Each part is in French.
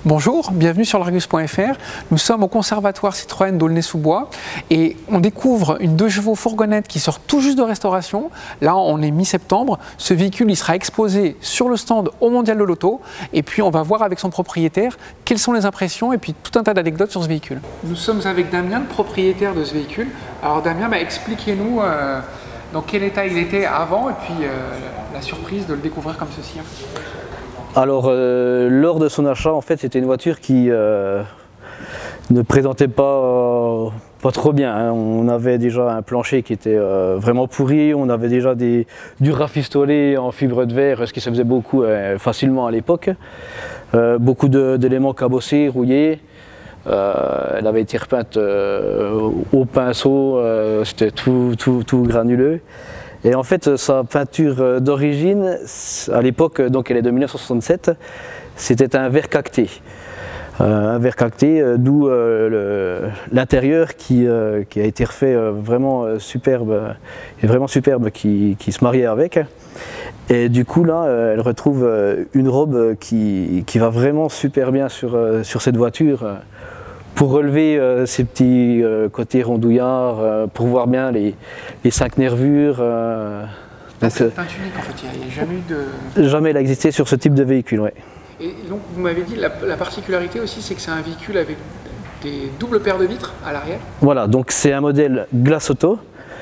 Bonjour, bienvenue sur l'Argus.fr. Nous sommes au conservatoire Citroën d'Aulnay-sous-Bois et on découvre une 2 chevaux fourgonnette qui sort tout juste de restauration. Là, on est mi-septembre. Ce véhicule, il sera exposé sur le stand au Mondial de l'Auto et puis on va voir avec son propriétaire quelles sont les impressions et puis tout un tas d'anecdotes sur ce véhicule. Nous sommes avec Damien, le propriétaire de ce véhicule. Alors Damien, expliquez-nous dans quel état il était avant et puis la surprise de le découvrir comme ceci. Alors, lors de son achat, en fait, c'était une voiture qui ne présentait pas trop bien, hein. On avait déjà un plancher qui était vraiment pourri, on avait déjà du rafistolé en fibre de verre, ce qui se faisait beaucoup facilement à l'époque. Beaucoup d'éléments cabossés, rouillés. Elle avait été repeinte au pinceau, c'était tout granuleux. Et en fait, sa peinture d'origine, à l'époque, donc elle est de 1967, c'était un verre cacté. Un verre cacté, d'où l'intérieur qui a été refait vraiment superbe, qui se mariait avec. Et du coup là, elle retrouve une robe qui va vraiment super bien sur cette voiture. Pour relever ces petits côtés rondouillards, pour voir bien les 5 nervures. C'est une teinte unique en fait, il n'y a jamais eu de... Jamais elle a existé sur ce type de véhicule, ouais. Et donc vous m'avez dit, la particularité aussi, c'est que c'est un véhicule avec des doubles paires de vitres à l'arrière. Voilà, donc c'est un modèle Glace Auto.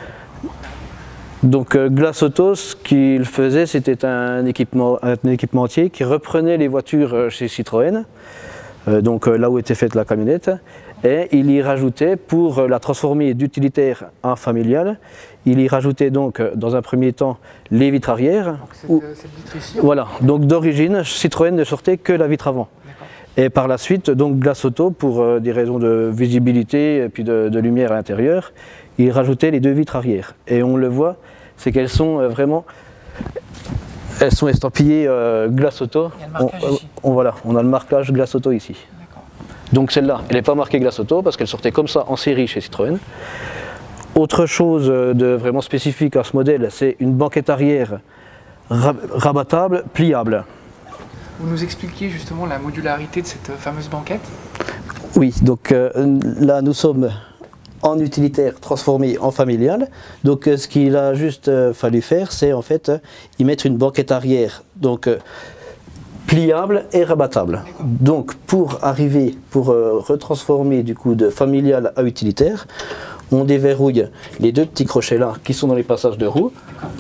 Donc Glace Auto, ce qu'il faisait, c'était un équipementier qui reprenait les voitures chez Citroën. Donc là où était faite la camionnette, et il y rajoutait, pour la transformer d'utilitaire en familiale, il y rajoutait donc dans un premier temps les vitres arrière. Donc cette vitre ici, voilà, donc d'origine Citroën ne sortait que la vitre avant. Et par la suite, donc Glace Auto, pour des raisons de visibilité et puis de lumière à l'intérieur, il rajoutait les 2 vitres arrière. Et on le voit, c'est qu'elles sont vraiment... Elles sont estampillées Glace Auto. Il y a le marquage ici. Voilà, on a le marquage Glace Auto ici. Donc celle-là, elle n'est pas marquée Glace Auto parce qu'elle sortait comme ça en série chez Citroën. Autre chose de vraiment spécifique à ce modèle, c'est une banquette arrière rabattable, pliable. Vous nous expliquiez justement la modularité de cette fameuse banquette? Oui, donc là nous sommes en utilitaire transformé en familial. Donc ce qu'il a juste fallu faire, c'est en fait y mettre une banquette arrière, donc pliable et rabattable. Donc pour retransformer du coup de familial à utilitaire, on déverrouille les 2 petits crochets là qui sont dans les passages de roue.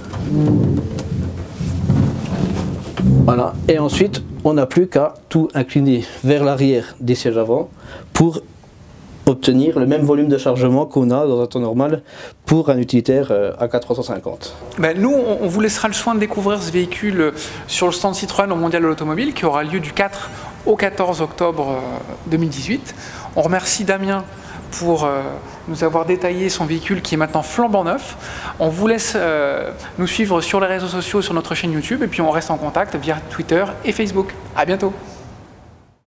Voilà, et ensuite on n'a plus qu'à tout incliner vers l'arrière des sièges avant pour obtenir le même volume de chargement qu'on a dans un temps normal pour un utilitaire AK350. Nous, on vous laissera le soin de découvrir ce véhicule sur le stand Citroën au Mondial de l'Automobile qui aura lieu du 4 au 14 octobre 2018. On remercie Damien pour nous avoir détaillé son véhicule qui est maintenant flambant neuf. On vous laisse nous suivre sur les réseaux sociaux, sur notre chaîne YouTube et puis on reste en contact via Twitter et Facebook. À bientôt.